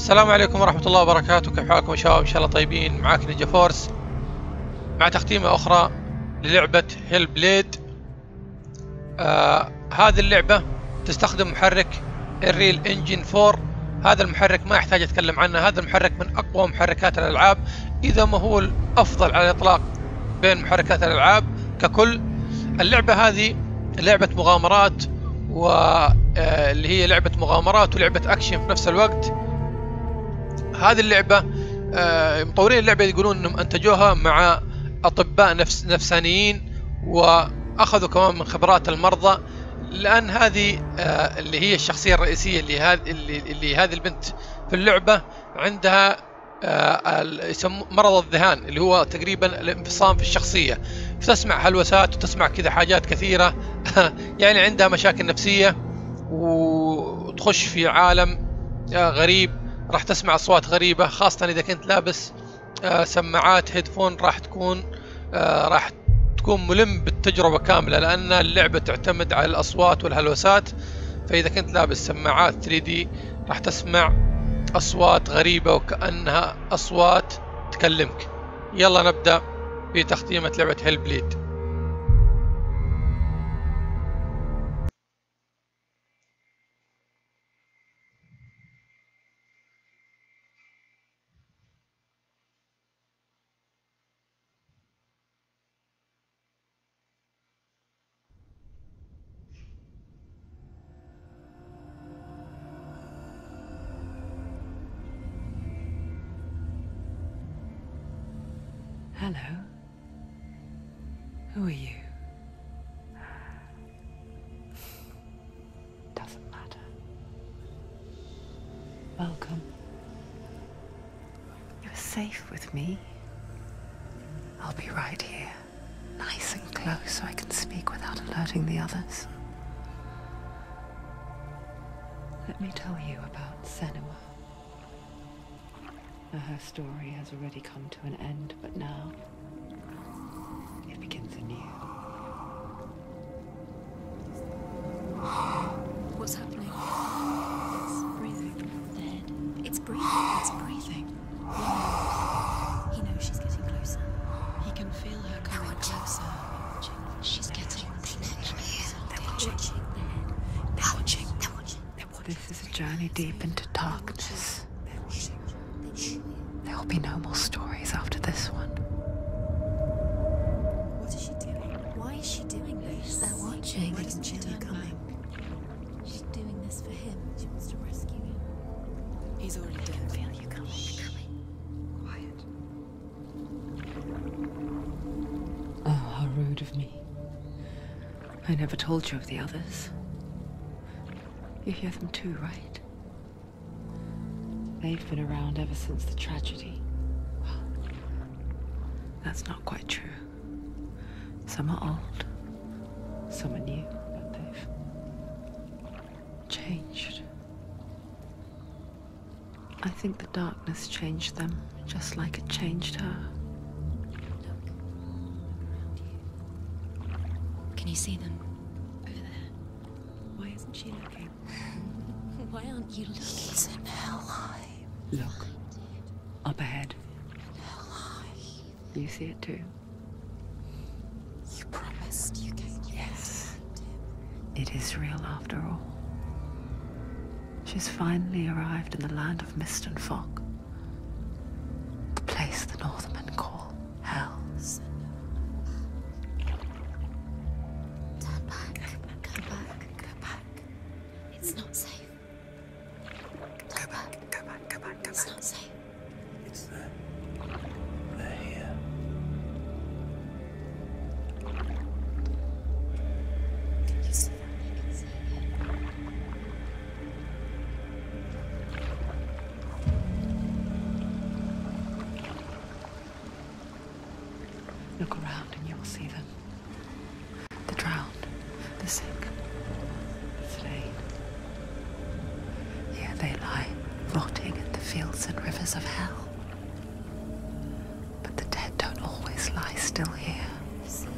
السلام عليكم ورحمة الله وبركاته. كيف حالكم يا شباب؟ إن شاء الله طيبين. معاك نينجا فورس مع تختيمة أخرى للعبة هيل بليد. هذه اللعبة تستخدم محرك الريل انجن 4. هذا المحرك ما يحتاج أتكلم عنه، هذا المحرك من أقوى محركات الألعاب، إذا ما هو الأفضل على الإطلاق بين محركات الألعاب ككل. اللعبة هذه لعبة مغامرات، واللي هي لعبة مغامرات ولعبة أكشن في نفس الوقت. هذه اللعبة مطورين اللعبة يقولون انهم انتجوها مع اطباء نفسانيين، واخذوا كمان من خبرات المرضى، لان هذه اللي هي الشخصية الرئيسية اللي هذه البنت في اللعبة عندها يسموه مرض الذهان، اللي هو تقريبا الانفصام في الشخصية، فتسمع هلوسات وتسمع كذا حاجات كثيرة يعني عندها مشاكل نفسية، وتخش في عالم غريب، راح تسمع أصوات غريبة، خاصة إذا كنت لابس سماعات هيدفون، راح تكون ملم بالتجربة كاملة، لأن اللعبة تعتمد على الأصوات والهلوسات. فإذا كنت لابس سماعات 3D راح تسمع أصوات غريبة وكأنها أصوات تكلمك. يلا نبدأ في تختيمة لعبة هيل بليد. Hello. Who are you? Doesn't matter. Welcome. You're safe with me. I'll be right here, nice and close, so I can speak without alerting the others. Let me tell you about Senua. Her story has already come to an end, but now it begins anew. What's happening? It's breathing. Dead. It's breathing. It's breathing. He knows she's getting closer. He can feel her coming closer. She's getting closer. They're watching. They're watching. They're watching. This is a journey deep into darkness. There will be no more stories after this one. What is she doing? Why is she doing this? They're watching. They can feel her coming. She's doing this for him. She wants to rescue him. He's already dead. I feel you coming. Quiet. Oh, how rude of me. I never told you of the others. You hear them too, right? They've been around ever since the tragedy. Well, that's not quite true. Some are old, some are new, but they've changed. I think the darkness changed them, just like it changed her. Can you see them? Over there. Why isn't she looking? Why aren't you looking? He's in Helheim. Look, up ahead. You see it too? You promised you gave. Yes. It is real after all. She's finally arrived in the land of mist and fog. The place the Northmen call Hell. Turn back. Go back. Go back. It's not safe. Go back. Go back, go back, go It's back. not safe. It's them. They're here. You see that? I can see it. Look around and you'll see them. The drowned, the sick, the slain. Here they lie, rotting in the fields and rivers of hell. But the dead don't always lie still here. You see them?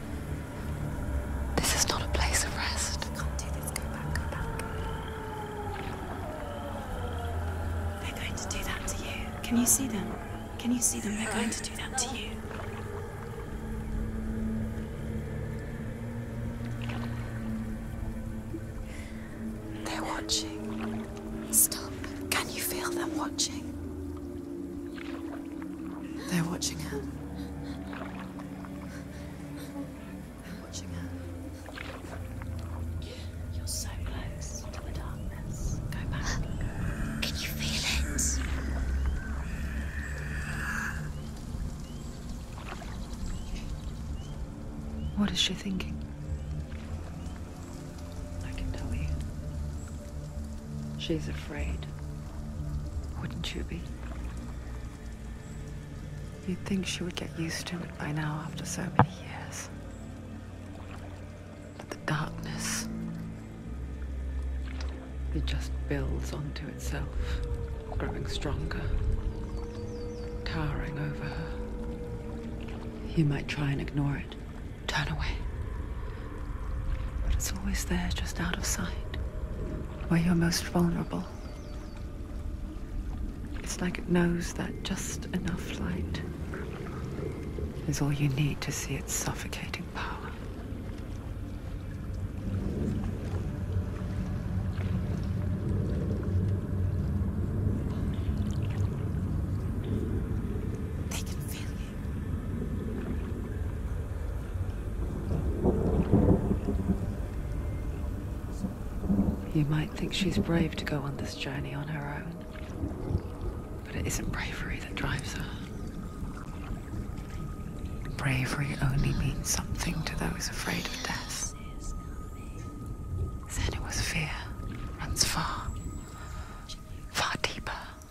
This is not a place of rest. I can't do this. Go back. Go back. They're going to Can you see them? Can you see them? They're going to do that to you. They're watching. Stop. Can you feel them watching? They're watching her. They're watching her. You're so close to the darkness. Go back. Can you feel it? What is she thinking? I can tell you. She's afraid. Wouldn't you be? You'd think she would get used to it by now after so many years. But the darkness, it just builds onto itself, growing stronger, towering over her. You might try and ignore it, turn away. But it's always there, just out of sight, where you're most vulnerable. It's like it knows that just enough light is all you need to see its suffocating power. They can feel you. You might think she's brave to go on this journey on her own. But it isn't bravery that drives her. Bravery only means something to those afraid of death. Senua's fear runs far, far deeper.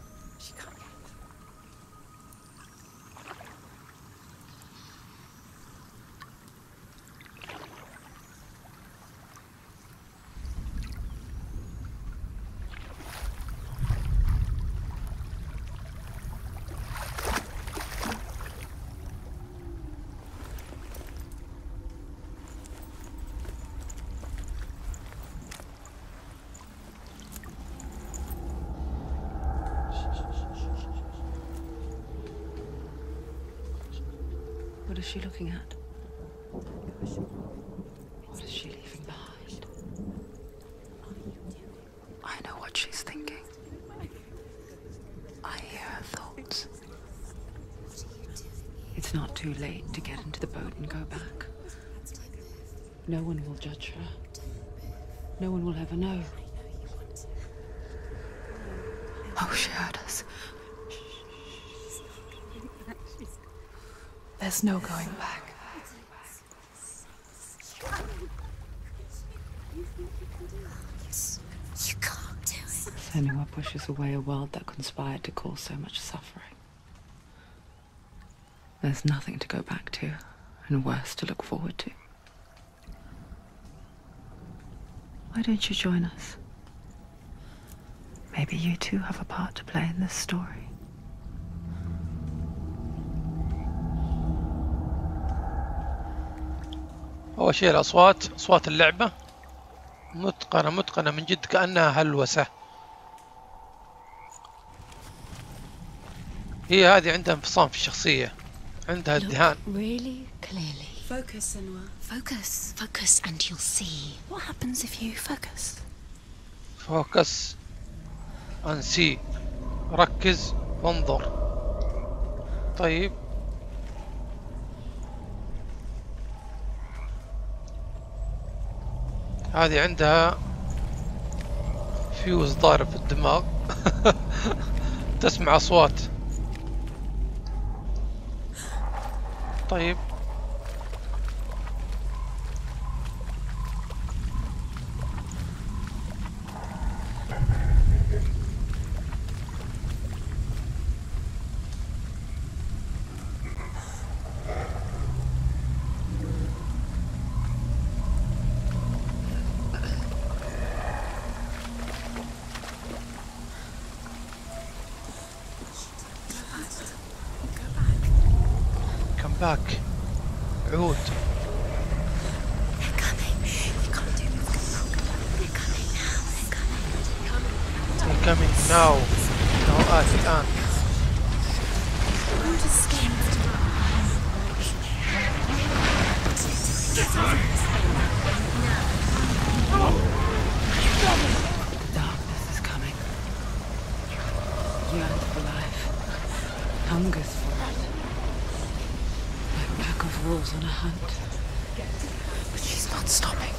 What is she looking at? What is she leaving behind? I know what she's thinking. I hear her thoughts. It's not too late to get into the boat and go back. No one will judge her. No one will ever know. Oh, she heard us. There's no going back. You can't do it. Senua pushes away a world that conspired to cause so much suffering. There's nothing to go back to, and worse to look forward to. Why don't you join us? Maybe you too have a part to play in this story. أول شيء الأصوات، أصوات اللعبة متقنة متقنة من جد، كأنها هلوسة. هي هذه عندها انفصام في الشخصية، عندها ادهان. Really clearly. Focus, Senua. Focus, and you'll see. What happens if you focus? فوكس أنسي، ركز وانظر. طيب هذه عندها فيوز ضارب في الدماغ. تسمع أصوات. طيب باك، عود. They're coming. You can't do this. They're coming now. They're coming. coming now. آتي الآن. can't escape. Darkness is coming. Yearns for life. Hungers for it. Like a pack of wolves on a hunt. But she's not stopping.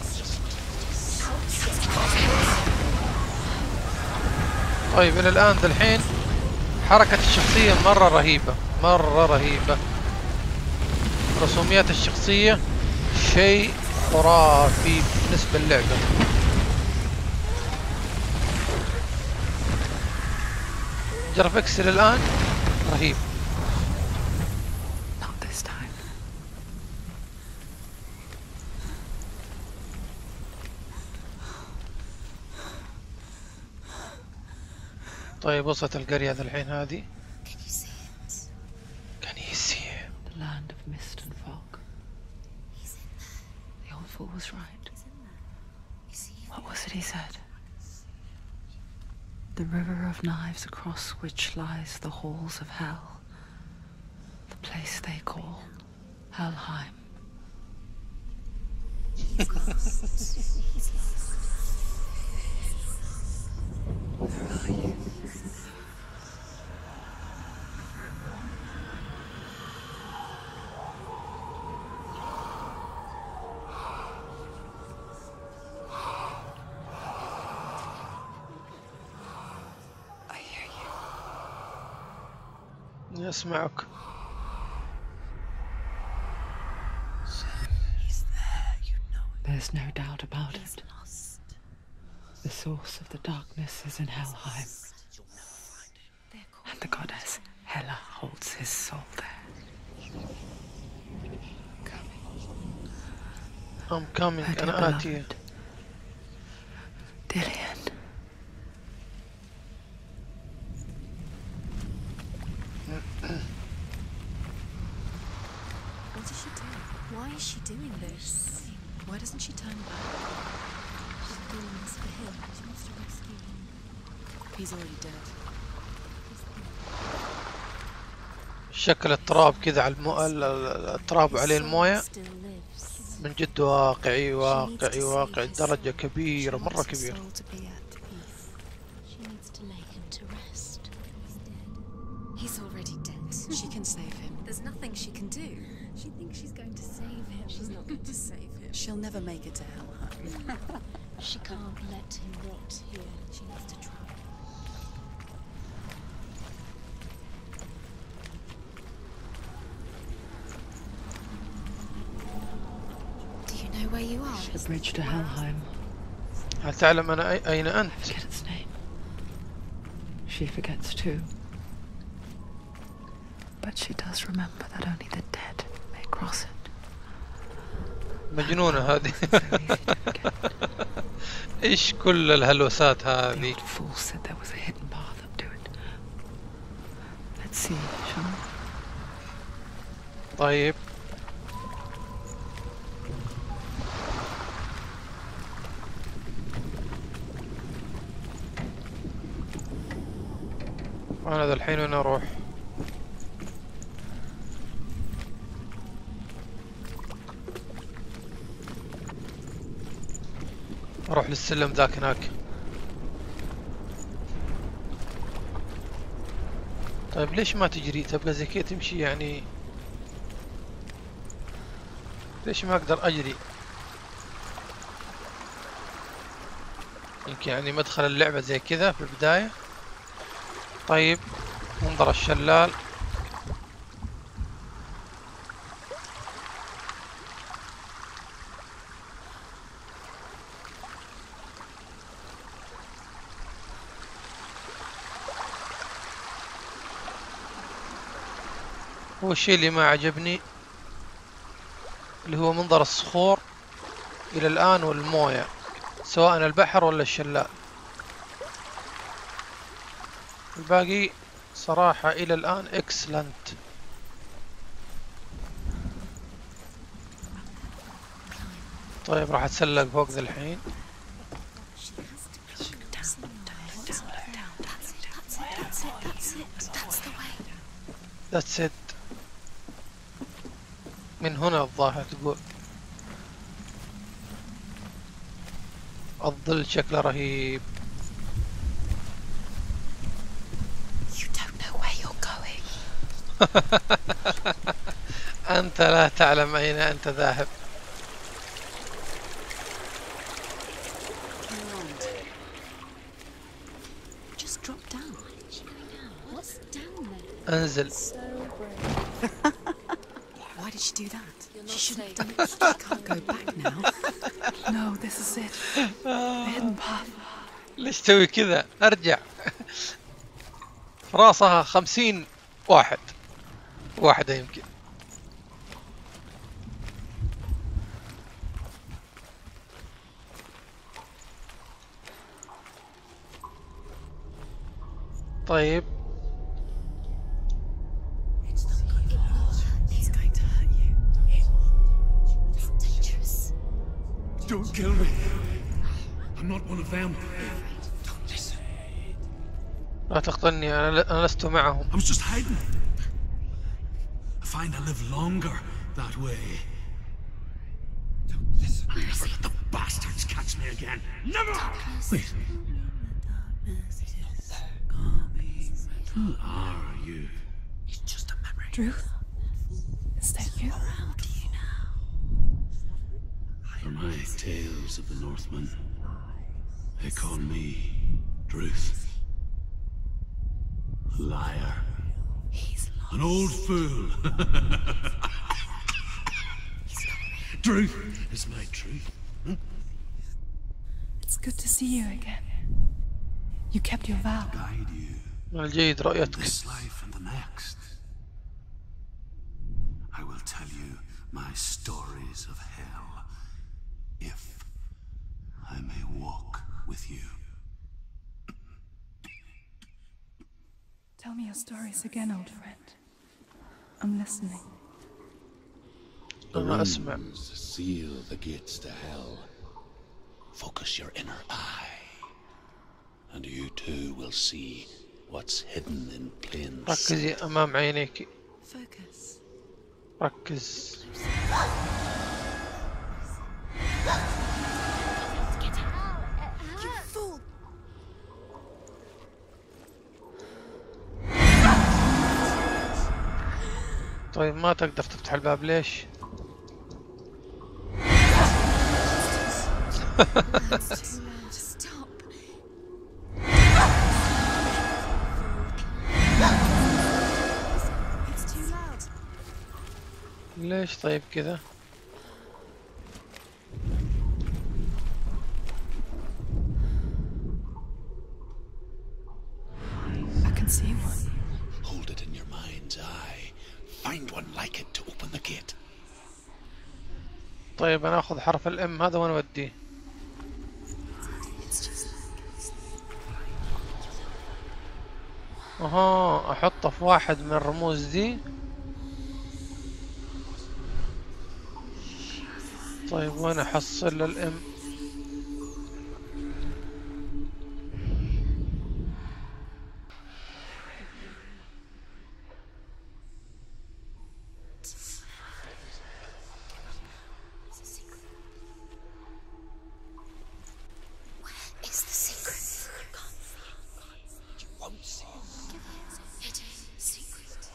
طيب إلى الآن الحين حركة الشخصية مرة رهيبة، مرة رهيبة. رسوميات الشخصية شيء خرافي بالنسبة للعبة. جرافيكس إلى الآن رهيب. Not this time. طيب وصلت القرية ذا الحين هذه. Can you see it? Can you see it? The land of mist and fog. He's in there. The old fool was right. He's in there. You see it? What was it he said? The river of knives across which lies the halls of hell. The place they call Helheim. He's lost. He's lost. Where are you? I hear you. يسمعك. He's there. You know it. There's no doubt about He's it. lost. The source of the darkness is in Helheim, You'll never find him. They're called and the goddess Hela holds his soul there. I'm coming. My dear أنا آتي. beloved, Dillian. What does she do? Why is she doing this? Why doesn't she turn back? She's doing this for him. She wants to rescue him. He's already dead. شكل التراب كذا على التراب عليه المويه Still lives. من جد واقعي واقعي واقعي درجة كبيرة مرة كبيرة. She needs to lay him to rest. He's dead. He's already dead. She can save him. There's nothing she can do. She thinks she's going to save him. She's not going to save him. She'll never make it to Helheim. She can't let him rot here. She needs to try. Do you know where you are? The bridge to Helheim. هل تعلم أنا أين أنت؟ Forget its name. She forgets too. But she does remember that only the dead may cross it. مجنونة هذه. So easy to forget. إيش كل الهلوسات The هذه؟ old fool said there was a hidden path up to it. Let's see, shall we? طيب. أنا ذا الحين وين أروح؟ أروح للسلم ذاك هناك. طيب ليش ما تجري؟ تبقى زي كذا تمشي يعني. ليش ما أقدر أجري؟ يمكن يعني مدخل اللعبة زي كذا في البداية. طيب منظر الشلال. هو الشيء اللي ما عجبني اللي هو منظر الصخور إلى الآن والموية سواء البحر ولا الشلال. الباقي صراحة إلى الآن إكسلنت. طيب راح أتسلق فوق ذا الحين. That's it. That's the way. That's it. من هنا الظاهر تقول. الظل شكله رهيب. You don't know where you're going. أنت لا تعلم أين أنت ذاهب. Just drop down. What's down there? أنزل. So brave. Why did she do that? You're She not shouldn't safe. have done it. She can't go back now. No, this is it. The hidden path. ليش تسوي كذا؟ أرجع. فراسها 50 واحد. واحدة يمكن. طيب. It's going to hurt you. It's dangerous. Don't kill me. I'm not one of them. Don't listen. لا تقتلني، أنا لست معهم. I was just hiding. I find I live longer that way. Don't listen. Never let the bastards catch me again. Never! Wait. Who are you? It's just a memory. Druth? Is that you? For my tales of the Northmen, they call me Druth. Liar. He's lost. An old fool. Truth is my truth. It's good to see you again. You kept your vow. Guide you من الجيد in رؤيتك. this life and the next. I will tell you my stories of hell, if I may walk with you. Tell me your stories again, old friend. I'm listening. أنا أسمع. Runes seal the gates to hell. Focus your inner eye, and you too will see what's hidden in plain sight. ركزي أمام عينيك. Focus. ركز. You fool! طيب ما تقدر تفتح الباب ليش؟ Stop. It's too loud. ليش طيب كذا؟ I can see one. Hold it in your mind's eye. Find one like it to open the gate. طيب أنا أخذ حرف الإم هذا وين أوديه؟ أها أحطه في واحد من الرموز دي. طيب وين أحصل الإم؟ It's the secret. You won't see it. It is secret.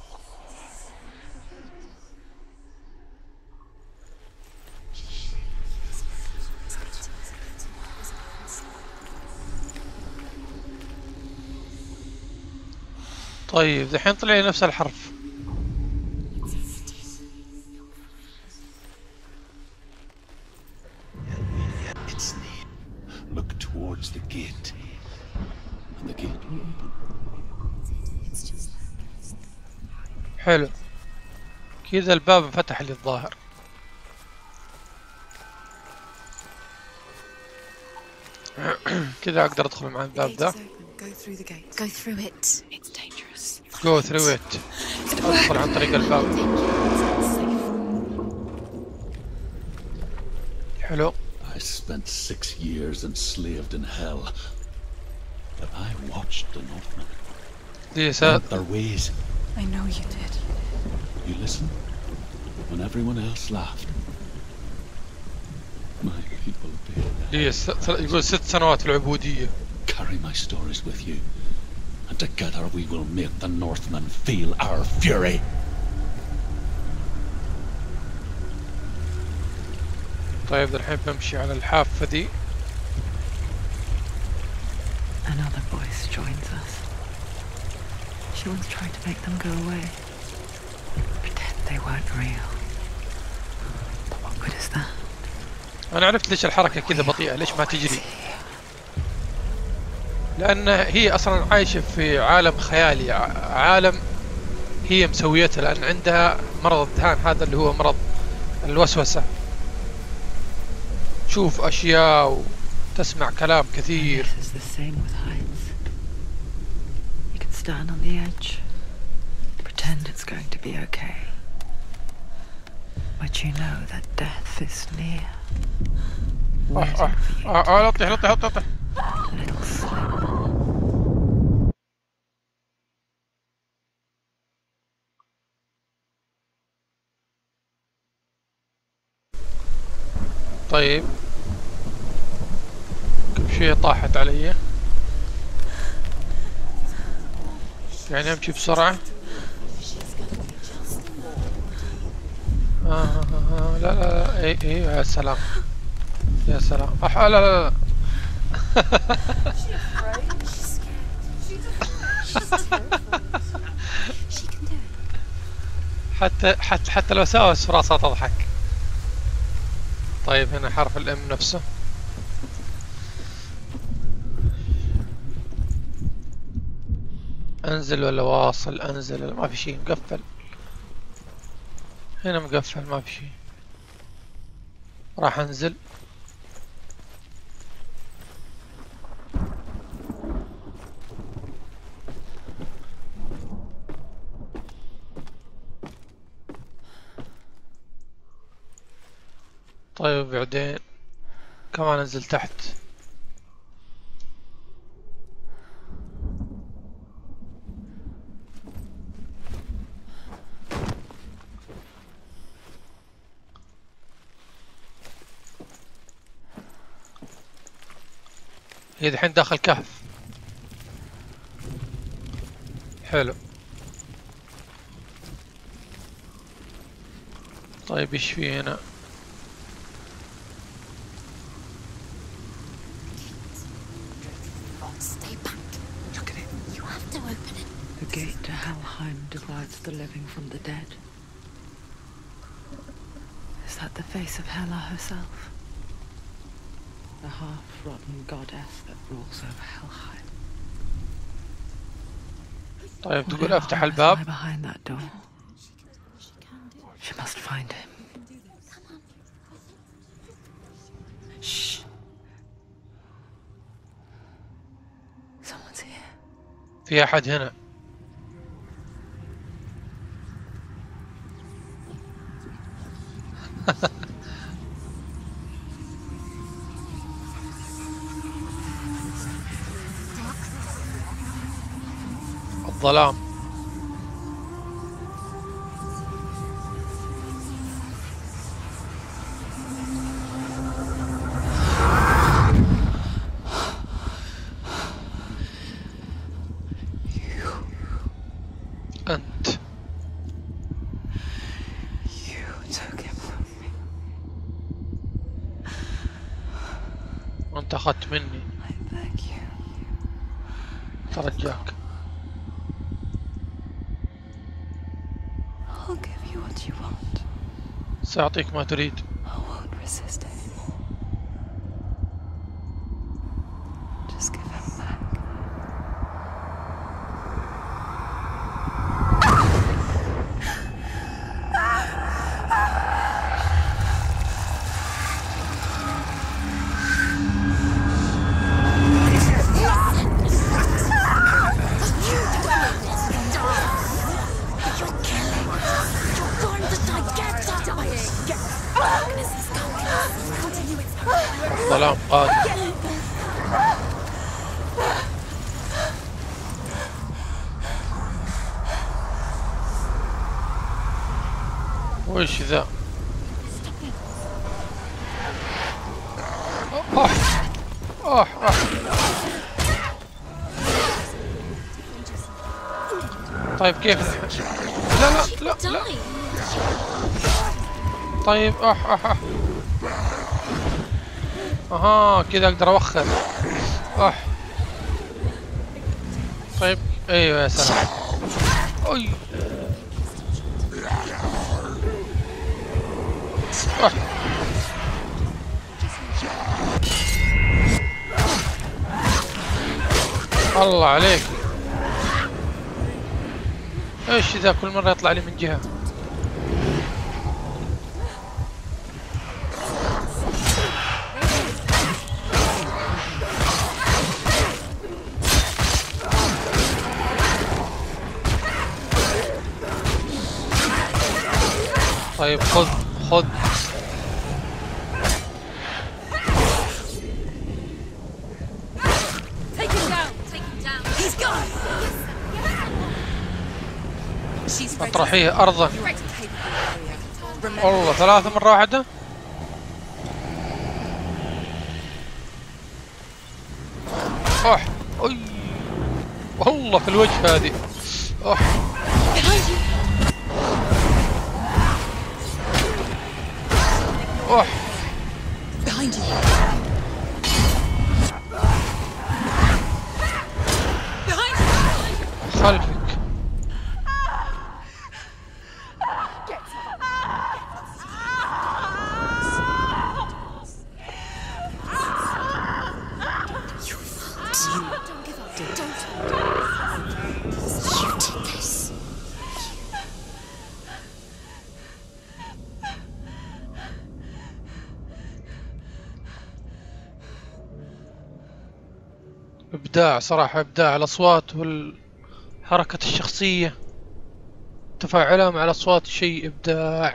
طيب دحين طلع لي نفس الحرف. Its name. Look towards the gate, and the gate will open. حلو كذا الباب انفتح لي الظاهر. كذا اقدر ادخل مع The الباب gate ذا. is open. Go through the gate. Go through it. It's dangerous. Go through it. ادخل عن طريق الباب. حلو. I spent 6 years enslaved in hell, but I watched the Northmen, دي learned their ways. I know you did. You listen, when everyone else laughed. My people bear that. يقول 6 سنوات العبودية. Carry my stories with you, and together we will make the Northmen feel our fury. طيب الحين بمشي على الحافة دي. Another voice joins us. She once tried to make them go away. Pretend they weren't real. But what good is that? أنا عرفت ليش الحركة كذا بطيئة، ليش ما تجري؟ لأن هي أصلا عايشة في عالم خيالي، عالم هي مسويته، لأن عندها مرض الذهان، هذا اللي هو مرض الوسوسة. تشوف أشياء وتسمع كلام كثير. This is the same with heights. You can stand on the edge, pretend it's going to be okay, but you know that death is near. Waiting for you to لطي. a little slip. طيب كل شيء طاحت علي، يعني امشي بسرعة. لا اي يا سلام يا سلام. لا حتى الوساوس في راسها تضحك. طيب هنا حرف الام نفسه. انزل ولا واصل؟ انزل ولا ما في شيء؟ مقفل هنا، مقفل ما في شيء. راح انزل. طيب بعدين كمان انزل تحت. هي دحين داخل كهف. حلو. طيب ايش في هنا؟ The gate to Helheim divides the living from the dead. Is that the face of Hela herself? The half-rotten goddess that rules over Helheim. طيب تقول افتح الباب. Behind that door. She must find him. Shh. Someone's here. في احد هنا. الظلام. أنت. You took him from me. وأنت أخذت مني. I beg you. ترجاك. I'll give you what you want. سأعطيك ما تريد. I won't resist anymore. Just give him back. الظلام قادم. وش ذا؟ اوه اوه اوه. طيب كيف؟ لا لا لا لا. طيب اوه اوه اوه. اها كذا اقدر اوخر. اوه. طيب ايوه يا سلام. اي اوه. الله عليك. ايش ذا كل مرة يطلع لي من جهة؟ طيب خذ خذ. اطرحيه ارضا. والله 3 مرة واحدة. اوح اي والله في الوجه هذه. اوح اوح خلفك. إبداع صراحة، إبداع. الأصوات والحركة الشخصية تفاعلها مع الأصوات شيء إبداع.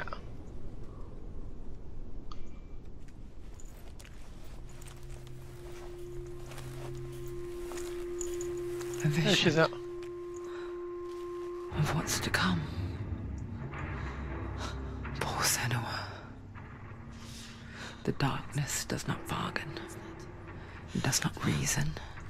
إيش ذا؟ Of what's to come. Poor Senua. The darkness does not bargain. It does not reason.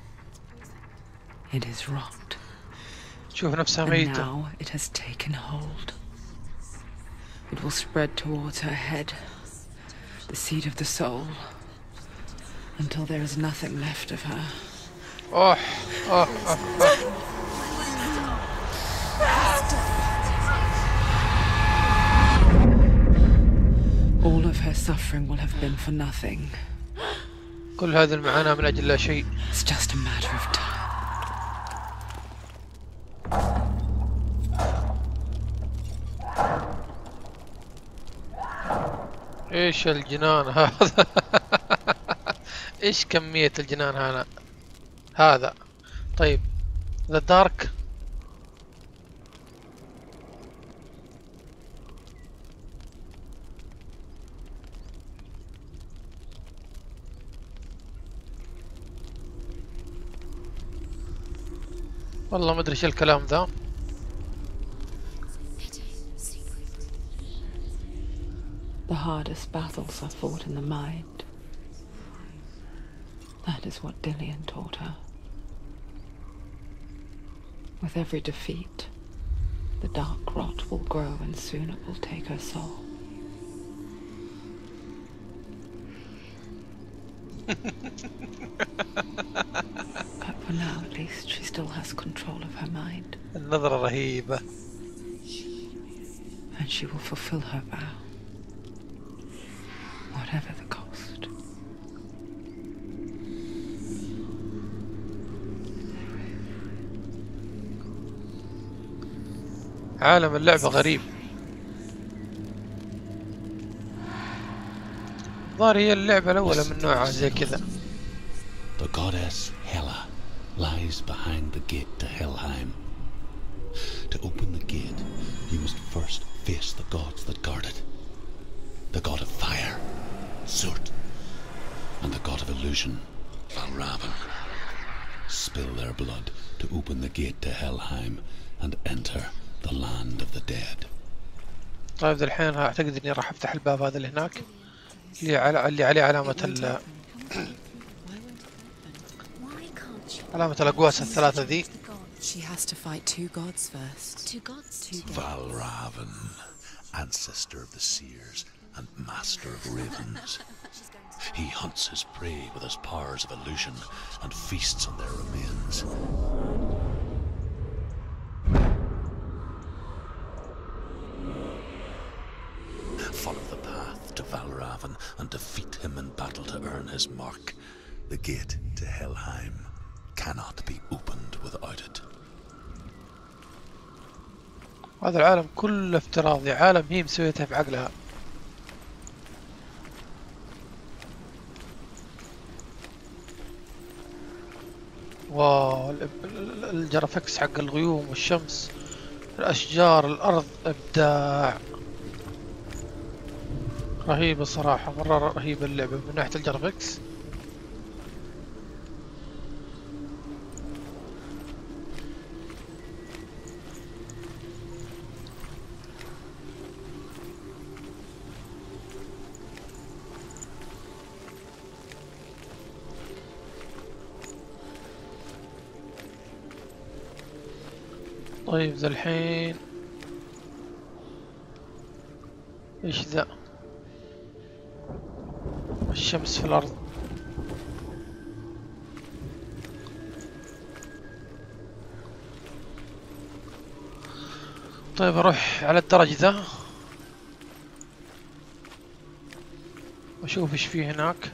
It is rot. شوف نفسها And ميتة. now it has taken hold. It will spread towards her head, the seat of the soul, until there is nothing left of her. أوه أوه أوه أوه. All of her suffering will have been for nothing. كل هذه المعاناة من أجل لا شيء. It's just a matter of time. ايش الجنان هذا؟ ايش كمية الجنان هذا؟ طيب ذا دارك. والله ما ادري ايش الكلام ذا. The hardest battles are fought in the mind. That is what Dillian taught her. With every defeat, the dark rot will grow and soon it will take her soul. But for now, at least, she still has control of her mind. النظرة رهيبة. And she will fulfill her vow. Whatever the cost. عالم اللعبة غريب. ظهر هي اللعبة الأولى من نوعها زي كذا. The goddess Hela lies behind the gate to Helheim. To open the gate, you must first face the gods that guard it. The god of fire, Surt, and the god of illusion, Valravn. Spill their blood to open the gate to Helheim and enter the land of the dead. طيب ذا الحين اعتقد اني راح افتح الباب هذا اللي هناك، اللي عليه علامة علامة الأقواس الثلاثة ذي. She has to fight two gods first. Two gods. Valravan, ancestor of the seers and master of ravens. He hunts his prey with his powers of illusion and feasts on their remains. Follow the path to Valravan and defeat him in battle to earn his mark. The gate to Helheim cannot be opened without it. هذا العالم كله افتراضي، عالم هي مسويتها بعقلها. واو، الجرافيكس حق الغيوم والشمس، الأشجار، الأرض، إبداع رهيبة صراحة، مرة رهيبة اللعبة من ناحية الجرافيكس. طيب ذا الحين ايش ذا؟ الشمس في الأرض. طيب اروح على الدرج ذا واشوف ايش فيه هناك.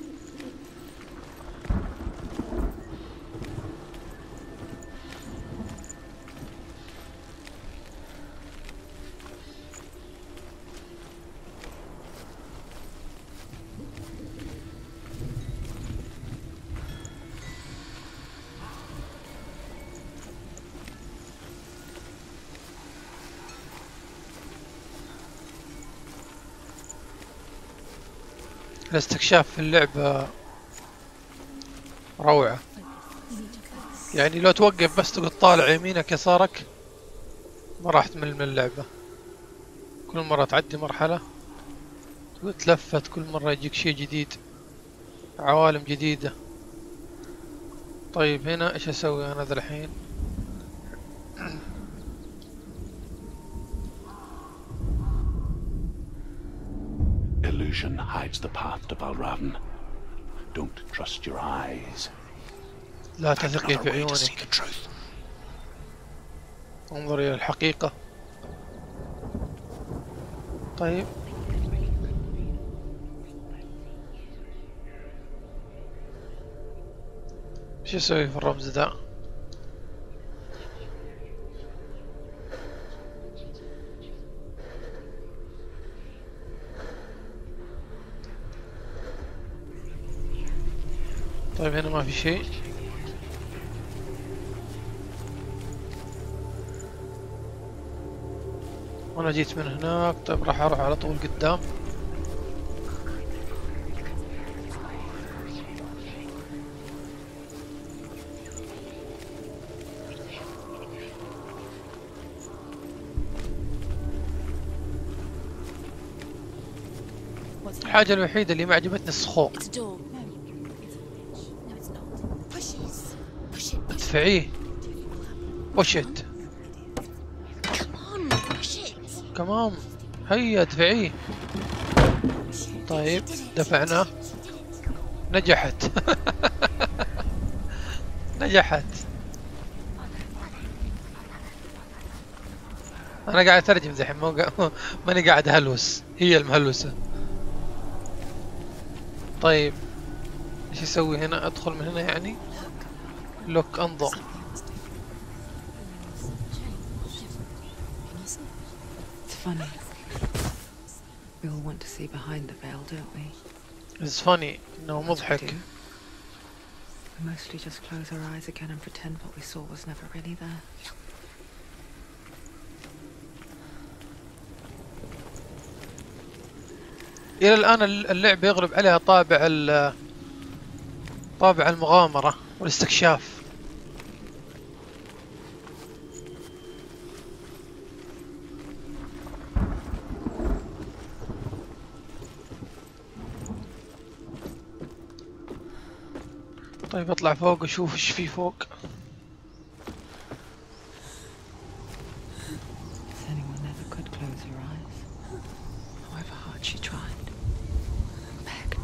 الاستكشاف في اللعبة روعة، يعني لو توقف بس تقول طالع يمينك يسارك ما راح تمل من اللعبة. كل مرة تعدي مرحلة وتلفت، كل مرة يجيك شيء جديد، عوالم جديدة. طيب هنا ايش اسوي انا ذا الحين؟ Illusion hides the path to Valravan. Don't trust your eyes. لا تثقي في Another way to see عيونك، the truth. انظر الى الحقيقة. طيب ايش اسوي في الرمز ذا؟ طيب هنا ما في شيء. وانا جيت من هناك. طيب راح اروح على طول قدام. الحاجة الوحيدة اللي ما عجبتني الصخور. It's a door. No, it's not. Push it. Push it. ادفعيه. وشت Come on, push it. كمان. هيا ادفعيه. طيب دفعناه. نجحت. نجحت. انا قاعد اترجم ذحين، ماني قاعد اهلوس، هي المهلوسة. طيب ايش يسوي هنا؟ ادخل من هنا يعني؟ لوك، انظر. It's funny. We all want to see behind the veil, don't we? It's funny انه That's what we مضحك. do. We mostly just close our eyes again and pretend what we saw was never really there. الى الان اللعبة يغلب عليها طابع المغامرة والاستكشاف. طيب اطلع فوق اشوف ايش في فوق. Anyone ever could close her eyes, however hard she tried, begged.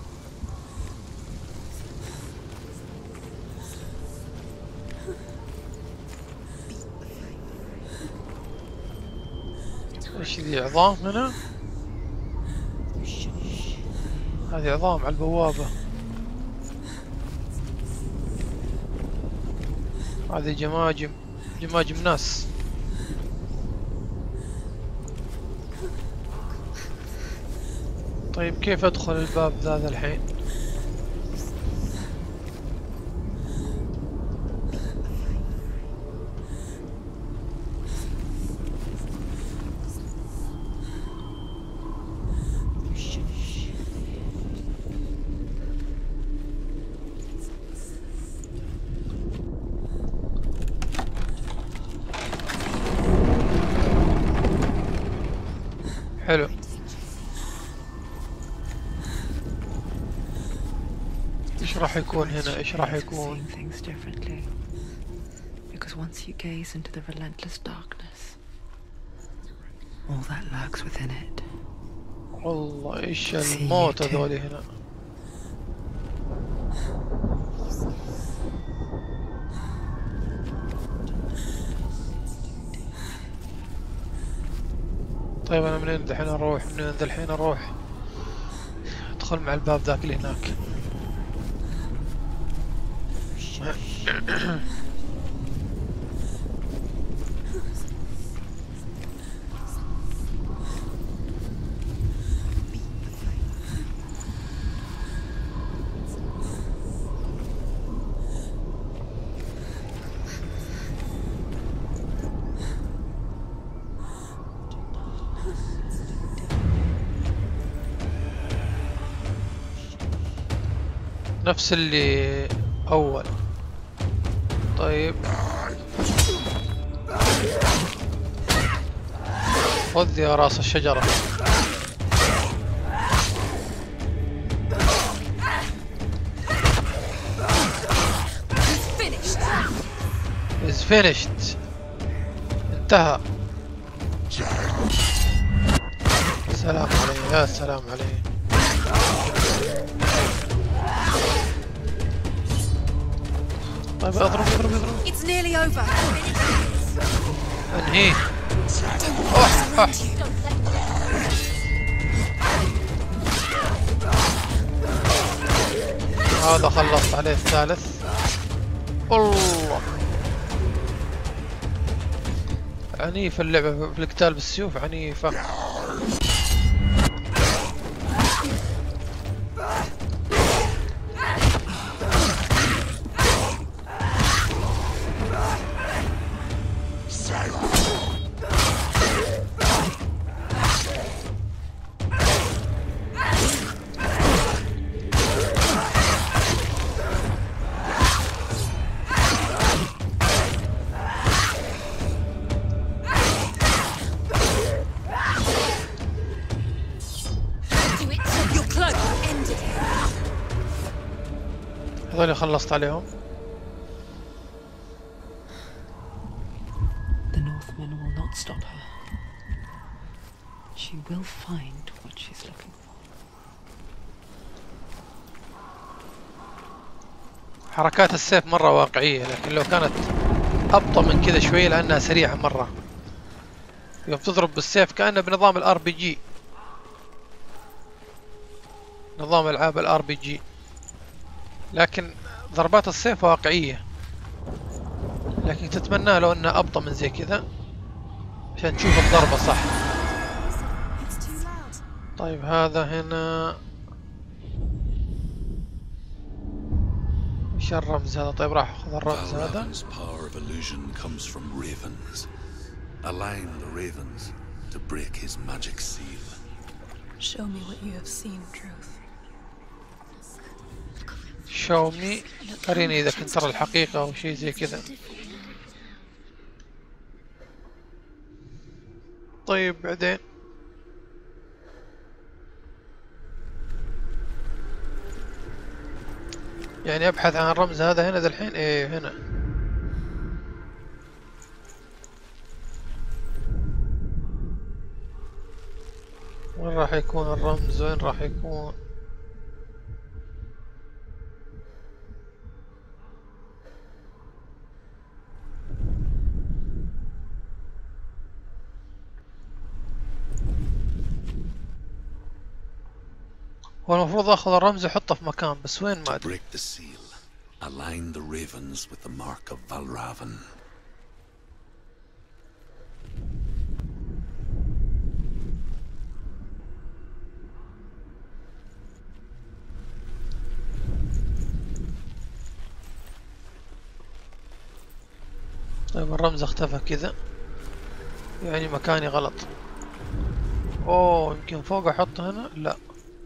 ايش ذي عظام هنا؟ هذه عظام على البوابة. هذه جماجم، جماجم ناس. طيب كيف ادخل الباب ذا الحين؟ حلو. ايش راح يكون هنا؟ ايش راح يكون؟ Seeing things differently. Because once you gaze into the relentless darkness, all that lurks within it. والله ايش الموت هذولي هنا. طيب انا منين دحين اروح؟ منين دحين اروح؟ ادخل مع الباب ذاك اللي هناك. نفس اللي أول. طيب خذ يا راس الشجرة. Is finished. انتهى. سلام عليه، يا سلام عليه. طيب اضرب اضرب اضرب. It's nearly over. انهيه. هذا خلصت عليه الثالث. الله عنيفة اللعبة في القتال بالسيوف، عنيفة. هذول خلصت عليهم. The Northmen will not stop her. She will find what she's looking for. حركات السيف مرة واقعية، لكن لو كانت أبطأ من كذا شوي لأنها سريعة مرة. يوم تضرب بالسيف كأنه بنظام الار بي جي، نظام ألعاب الار بي جي، لكن ضربات السيف واقعية. لكن تتمنى لو انها ابطأ من زي كذا عشان تشوف الضربة صح. طيب هذا هنا ايش الرمز هذا؟ طيب راح اخذ الرمز هذا. power of illusion comes from ravens. Align the ravens to break his magic seal. Show me what you have seen, Truth. شاومي قريني اذا كنت ترى الحقيقة او شيء زي كذا. طيب بعدين يعني ابحث عن الرمز هذا هنا ذا الحين. ايه هنا. وين راح يكون الرمز؟ وين راح يكون؟ هو المفروض اخذ الرمز واحطه في مكان، بس وين ما ادري. Break the seal. Align the ravens with the mark of Valravan. طيب الرمز اختفى كذا، يعني مكاني غلط. اوه يمكن فوق احطه هنا. لا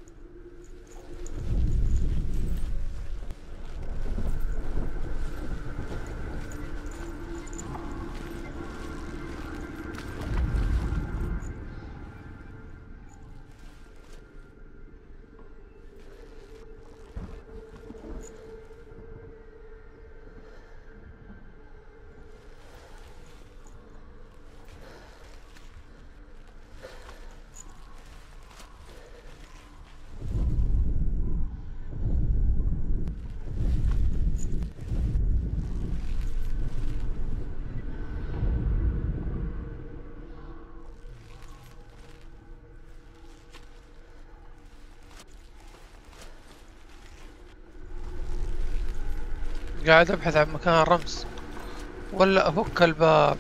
قاعد ابحث عن مكان الرمز، ولا افك الباب.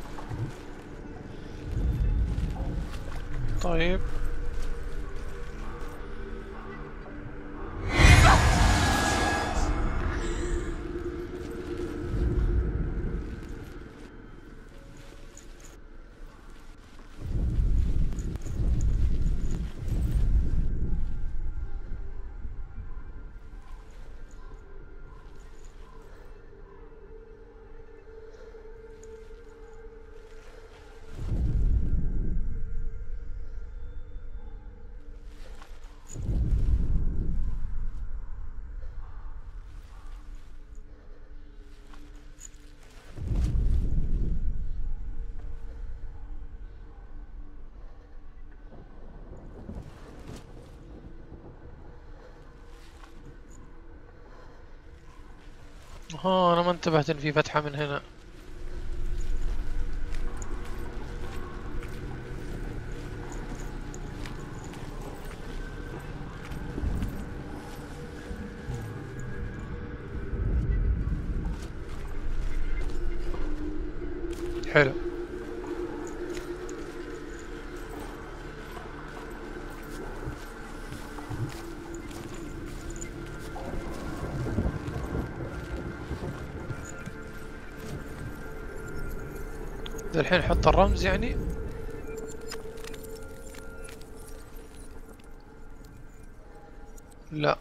طيب ها انا ما انتبهت ان في فتحة من هنا. حلو. ذا الحين حط الرمز يعني. لا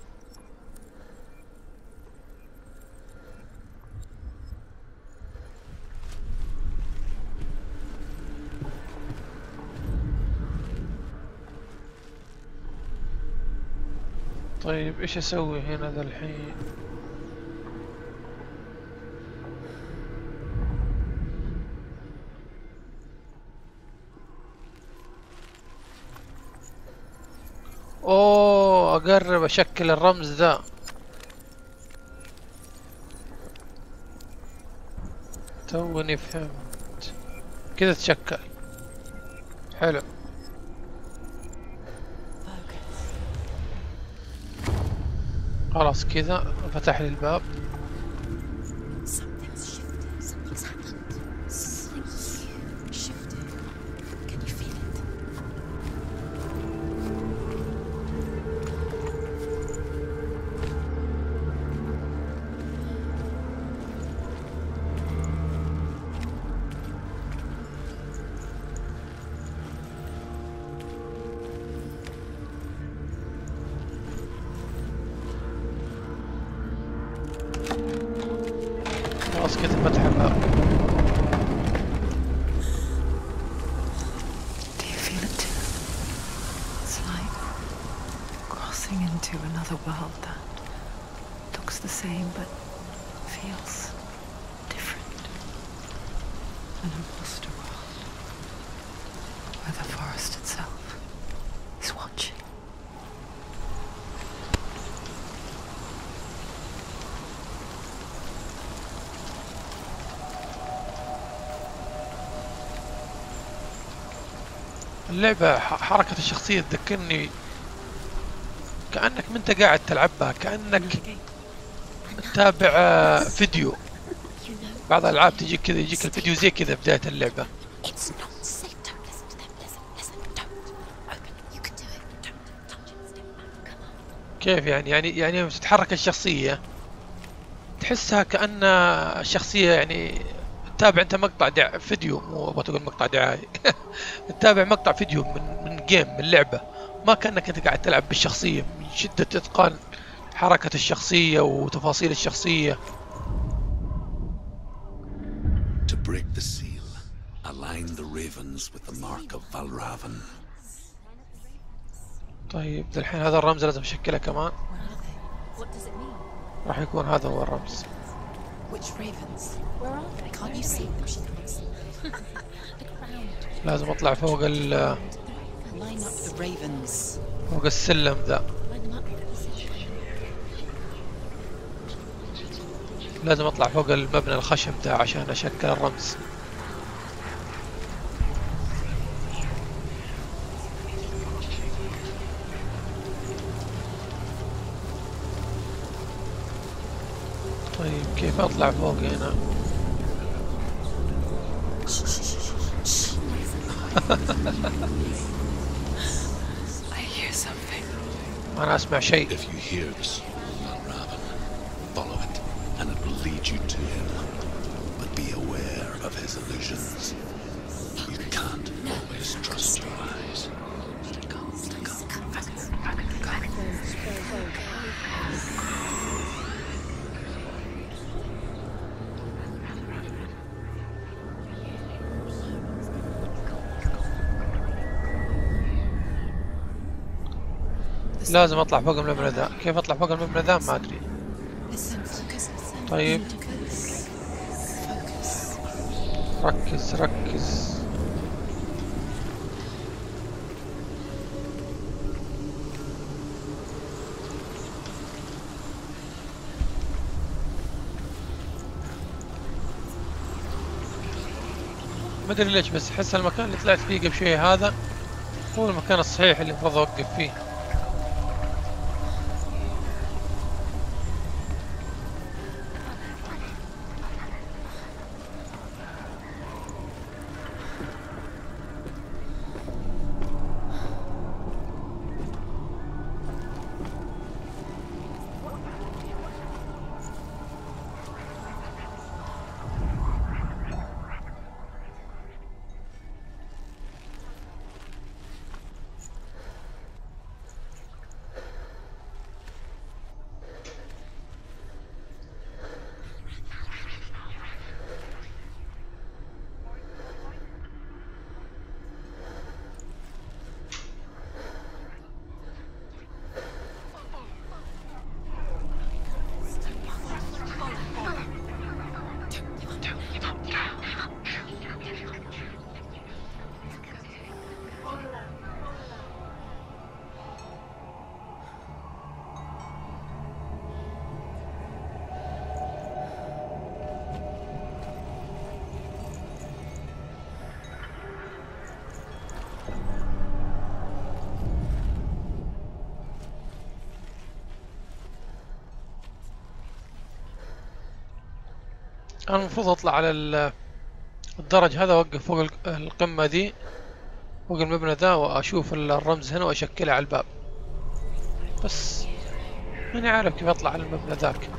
طيب ايش اسوي هنا ذا الحين؟ اوه اقرب اشكل الرمز ذا. توني فهمت، كذا تشكل. حلو. خلاص كذا فتح لي الباب. Something's shifted. Something's happened. Something's shifted. Can you feel it? خلاص كذا فتح الباب. Do you feel it too? It's like crossing into another world that looks looks the same, but feels different. An imposter world, where the forest itself is watching. اللعبة حركة الشخصية تذكرني كأنك ما انت قاعد تلعبها، كأنك تتابع فيديو. بعض الألعاب تجيك كذا، يجيك الفيديو زي كذا بداية اللعبة. كيف يعني لما تتحرك الشخصية تحسها كأن الشخصية يعني تتابع انت مقطع فيديو، مو ابغى تقول مقطع دعاية تتابع مقطع فيديو من جيم، من لعبة، ما كأنك انت قاعد تلعب بالشخصية من شدة اتقان حركة الشخصية وتفاصيل الشخصية. To break the seal, align the ravens with the mark of Valravan. طيب الحين هذا الرمز لازم اشكله كمان. What does it mean? راح يكون هذا هو الرمز. Which ravens? Where are they? Can't you see them? She thinks. لازم اطلع فوق Line up the ravens. فوق السلم ذا. Line them up. لازم اطلع فوق المبنى الخشب ذا عشان اشكل الرمز. طيب كيف اطلع فوق هنا؟ I hear something. انا اسمع شيء. If you hear the soul of Valravan, follow it, and it will lead you to him. But be aware of his illusions. You can't always trust your eyes. لازم اطلع فوق المبنى ذا. كيف اطلع فوق المبنى ذا ما ادري. Listen, focus. طيب Focus. ركز. ما ادري ليش بس احس المكان اللي طلعت فيه قبل شوي هذا هو المكان الصحيح اللي المفروض اوقف فيه. أنا المفروض أطلع على الدرج هذا، أوقف فوق القمة ذي، فوق المبنى ذا، وأشوف الرمز هنا وأشكله على الباب. بس ماني عارف كيف أطلع على المبنى ذاك.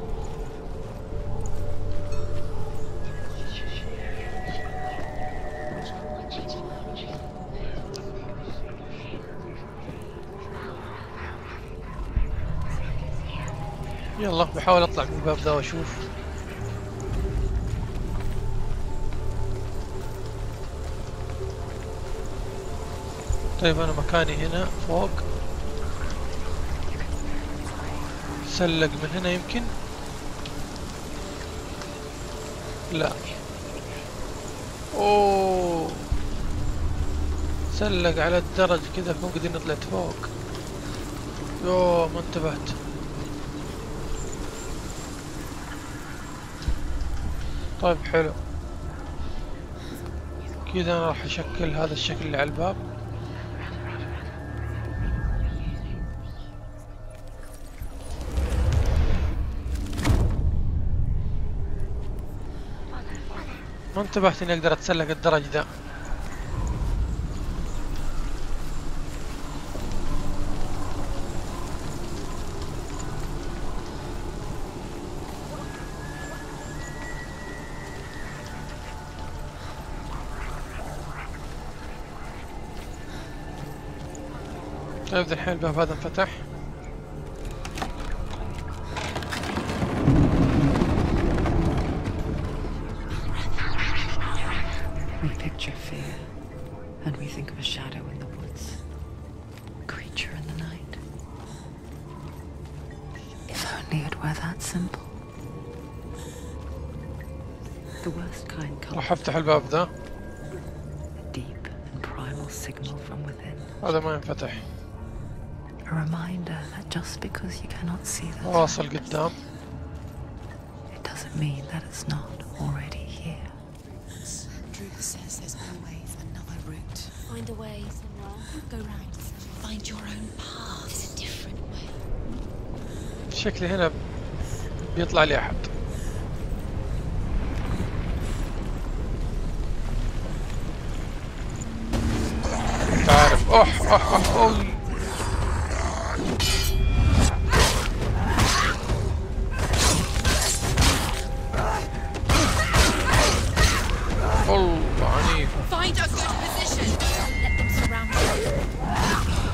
يلا بحاول أطلع من الباب ذا وأشوف. طيب أنا مكاني هنا فوق تسلق من هنا يمكن. لا. اوه تسلق على الدرج كذا فوق دي، طلعت فوق. يوه ما انتبهت. طيب حلو كذا، انا راح اشكل هذا الشكل اللي على الباب. ما انتبهت اني اقدر اتسلق الدرج ذا. طيب الحين الباب هذا انفتح. We picture fear, and we think of a shadow in the woods, a creature in the night. If only it were that simple. The worst kind comes راح افتح الباب ذا. a deep and primal signal from within. هذا ما ينفتح. A reminder that just because you cannot see the واصل قدام. it doesn't mean that it's not already here. Drupa says there's always another route. Find a way, Senra. Go round. Find your own path. There's a different way. شكلي هنا بيطلع لي احد. تعرف اوه والله عنيف. Find a good position. Let them surround you.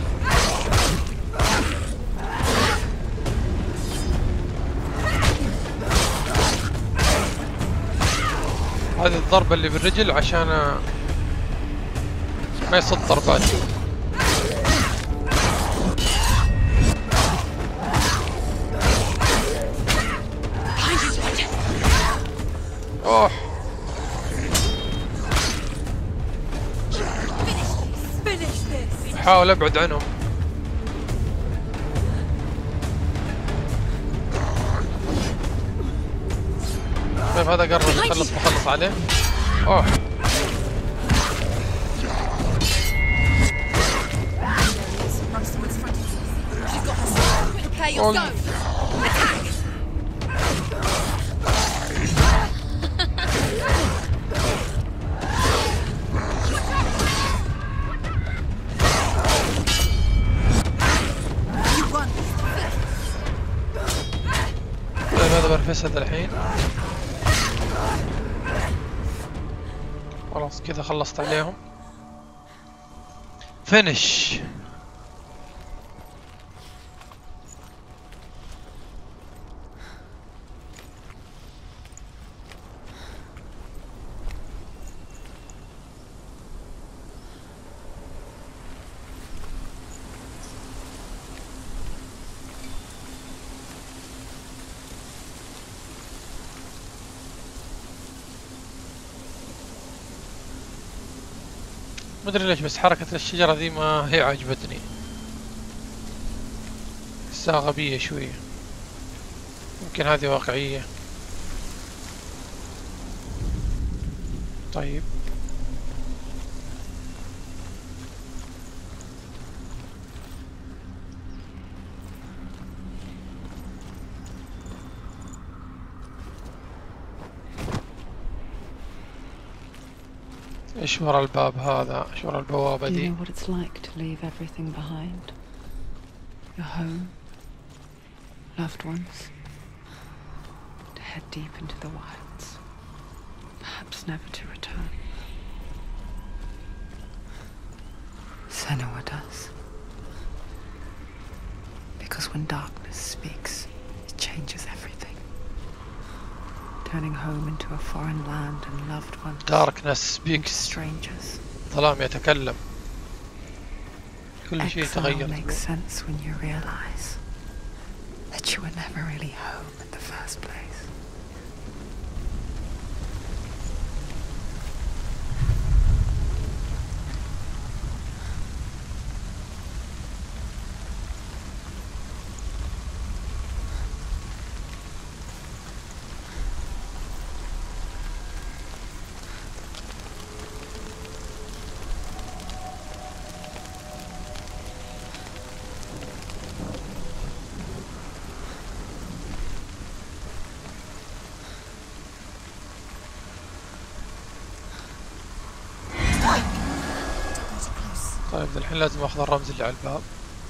هذه الضربة اللي بالرجل عشان ما يصد ضربات. اوه حاول ابعد عنهم. طيب هذا قرب يخلص، بخلص عليه. اوه Prepare your go. Attack. طيب هذا برفسد الحين. خلاص كذا خلصت عليهم. فينش. مدري ليش بس حركة الشجرة ذي ما هي عجبتني، حسها غبية شوية. يمكن هذه واقعية. طيب ايش ورا الباب هذا؟ ايش ورا البوابة Do you دي؟ know what it's like to leave everything behind? Your home, loved ones, to head deep into the wilds, perhaps never to return. Senua does. Because when darkness speaks, it changes everything. Turning home into a foreign land and loved ones Darkness into speaks. strangers. ظلام يتكلم. كل شيء Exile تغير. makes sense when you realize that you were never really home in the first place. طيب الحين لازم اخذ الرمز اللي على الباب.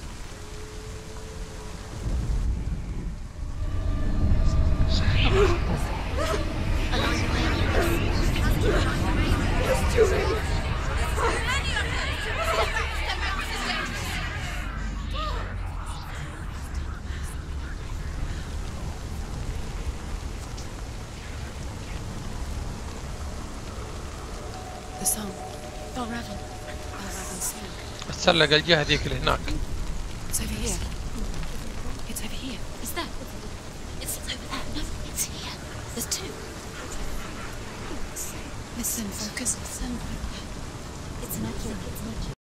The song. Oh, Raven. Raven's song. اتسلق الجهة ذيك اللي هناك. It's over here. It's over here. Is that? It's over there. No, it's here. There's two. Listen, focus, listen. It's not